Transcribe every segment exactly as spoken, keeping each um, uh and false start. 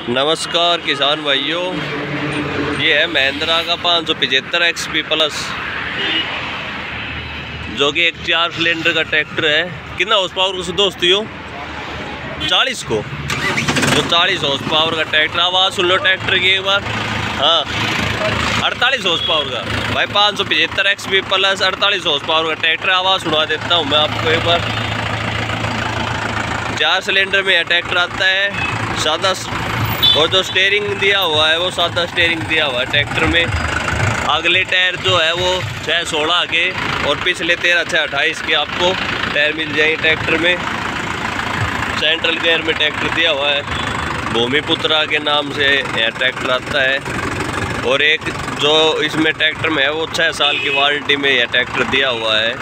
नमस्कार किसान भाइयों, ये है महिंद्रा का पाँच सौ पचहत्तर एक्स पी प्लस, जो कि एक चार सिलेंडर का ट्रैक्टर है। कितना हॉर्स पावर को दोस्तों? चालीस को। तो चालीस हॉर्स पावर का ट्रैक्टर। आवाज़ सुन लो ट्रैक्टर की एक बार। हाँ, अड़तालीस हॉर्स पावर का भाई, पाँच सौ पचहत्तर एक्स पी प्लस अड़तालीस हॉर्स पावर का ट्रैक्टर। आवाज़ सुना देता हूँ मैं आपको एक बार। चार सिलेंडर में यह ट्रैक्टर आता है सादा, और जो स्टीयरिंग दिया हुआ है वो सादा स्टीयरिंग दिया हुआ है ट्रैक्टर में। अगले टायर जो है वो छः सोलह के और पिछले तेरह छः अट्ठाईस के आपको टायर मिल जाएंगे ट्रैक्टर में। सेंट्रल गियर में ट्रैक्टर दिया हुआ है, भूमिपुत्रा के नाम से यह ट्रैक्टर आता है। और एक जो इसमें ट्रैक्टर में है वो छः साल की वारंटी में यह ट्रैक्टर दिया हुआ है।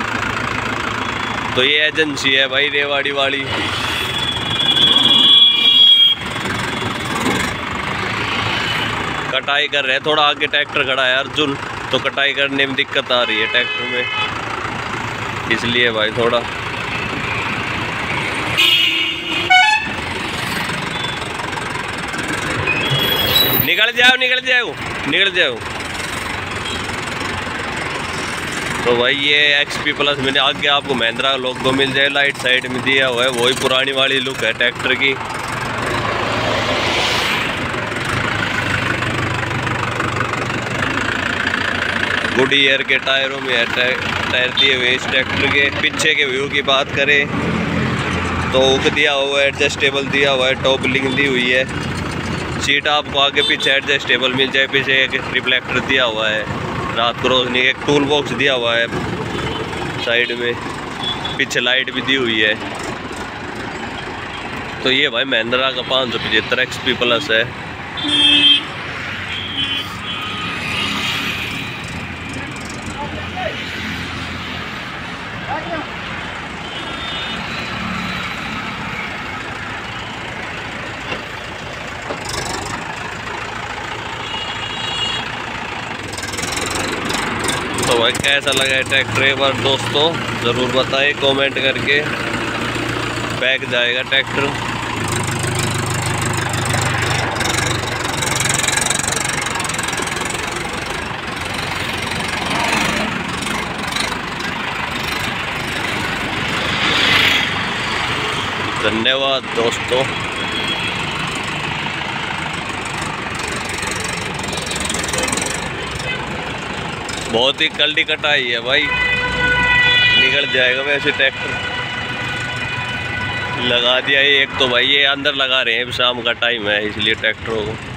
तो ये एजेंसी है भाई रेवाड़ी वाली। कटाई कर रहे हैं, थोड़ा आगे ट्रैक्टर खड़ा है अर्जुन, तो कटाई करने में दिक्कत आ रही है ट्रैक्टर में, इसलिए भाई थोड़ा निकल जाओ निकल जाओ निकल जाओ। तो भाई ये एक्स पी प्लस मैंने आगे आपको महिंद्रा लोगो मिल जाए, लाइट साइड में दिया हुआ है, वही पुरानी वाली लुक है ट्रैक्टर की। गुड ईयर के टायरों में है टायर दिए हुए इस ट्रैक्टर के। पीछे के व्यू की बात करें तो हुक दिया हुआ है, एडजस्टेबल दिया हुआ है, टॉप लिंक दी हुई है। सीट आपको आगे पीछे एडजस्टेबल मिल जाए। पीछे एक रिफ्लेक्टर दिया हुआ है, रात को रोशनी। एक टूल बॉक्स दिया हुआ है साइड में, पीछे लाइट भी दी हुई है। तो ये भाई महिंद्रा का पाँच सौ पचहत्तर एक्स पी प्लस है। तो भाई कैसा लगा है ट्रैक्टर एक बार दोस्तों ज़रूर बताएं कमेंट करके। बैक जाएगा ट्रैक्टर। धन्यवाद दोस्तों। बहुत ही कल्टी कटाई है भाई, निकल जाएगा वैसे ट्रैक्टर। लगा दिया ये एक तो भाई, ये अंदर लगा रहे हैं, शाम का टाइम है इसलिए ट्रैक्टरों को।